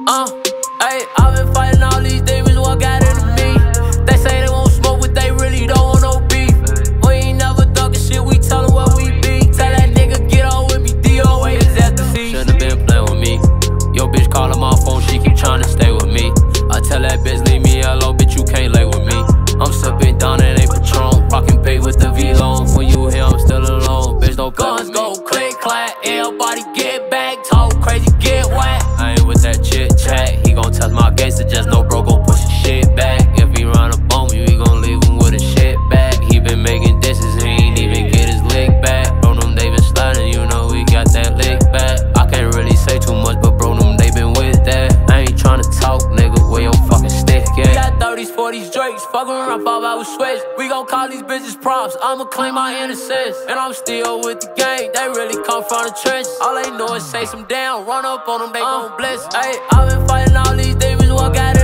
I've been fighting all these demons, what got into me? They say they won't smoke, but they really don't want no beef. We ain't never talking shit, we tell them what we be. Tell that nigga get on with me, DOA is at the feet. Shouldn't have been playing with me. Yo bitch calling my phone, she keep trying to stay with me. I tell that bitch leave me alone, bitch you can't lay with me. I'm sipping down and ain't Patron, rockin' pay with the V-Long. When you here, I'm still alone, bitch don't play with me. Guns go click clack, everybody get back, talk crazy, get whack. I ain't with that chit chat, he gon' test my gangster, just know bro gon' push his shit back. If he run up on me, we gon' leave him with his shit back. He been making dishes, he ain't even get his lick back. Bro, them they been sliding, you know we got that lick back. I can't really say too much, but bro, them they been with that. I ain't tryna talk, nigga, where your fucking stick at? We got 30s, 40s, Drakes, fuckin' around 5-hour switch. We gon' call these bitches props, I'ma claim my innocence. And I'm still with the gang, they really come from the trench. All they know is say some down, run up on them, they gon' blitz. I've been fighting all these demons, what got it?